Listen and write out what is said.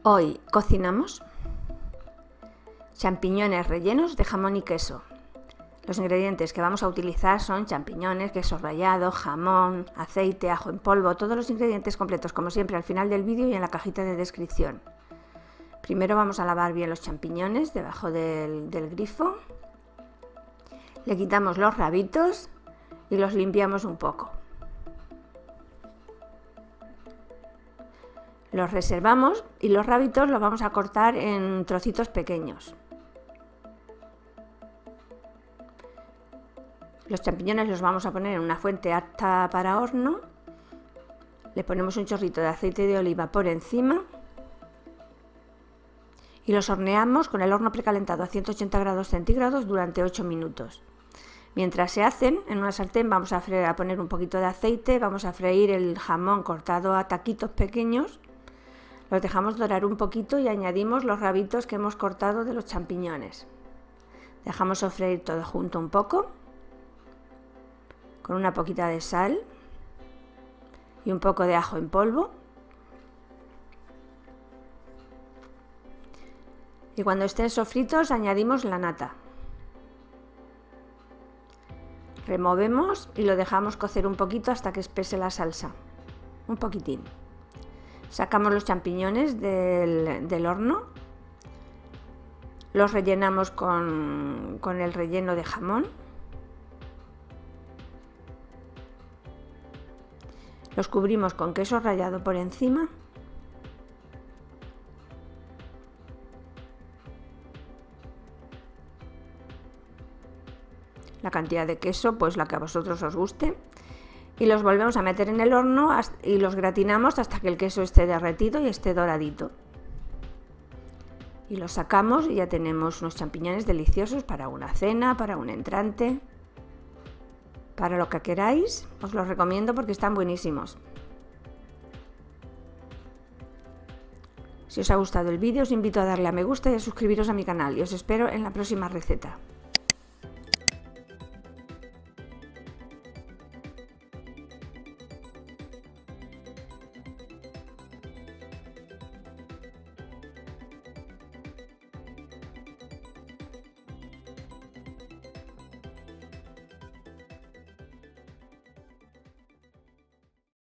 Hoy cocinamos champiñones rellenos de jamón y queso. Los ingredientes que vamos a utilizar son champiñones, queso rallado, jamón, aceite, ajo en polvo, todos los ingredientes completos, como siempre, al final del vídeo y en la cajita de descripción. Primero vamos a lavar bien los champiñones debajo del grifo. Le quitamos los rabitos y los limpiamos un poco. Los reservamos y los rabitos los vamos a cortar en trocitos pequeños. Los champiñones los vamos a poner en una fuente apta para horno. Le ponemos un chorrito de aceite de oliva por encima y los horneamos con el horno precalentado a 180 grados centígrados durante 8 minutos. Mientras se hacen, en una sartén vamos a poner un poquito de aceite, vamos a freír el jamón cortado a taquitos pequeños. Los dejamos dorar un poquito y añadimos los rabitos que hemos cortado de los champiñones. Dejamos sofreír todo junto un poco, con una poquita de sal y un poco de ajo en polvo. Y cuando estén sofritos añadimos la nata. Removemos y lo dejamos cocer un poquito hasta que espese la salsa, un poquitín. Sacamos los champiñones del horno, los rellenamos con el relleno de jamón, los cubrimos con queso rallado por encima la cantidad de queso, pues la que a vosotros os guste, y los volvemos a meter en el horno y los gratinamos hasta que el queso esté derretido y esté doradito. Y los sacamos y ya tenemos unos champiñones deliciosos para una cena, para un entrante, para lo que queráis. Os los recomiendo porque están buenísimos. Si os ha gustado el vídeo, os invito a darle a me gusta y a suscribiros a mi canal y os espero en la próxima receta.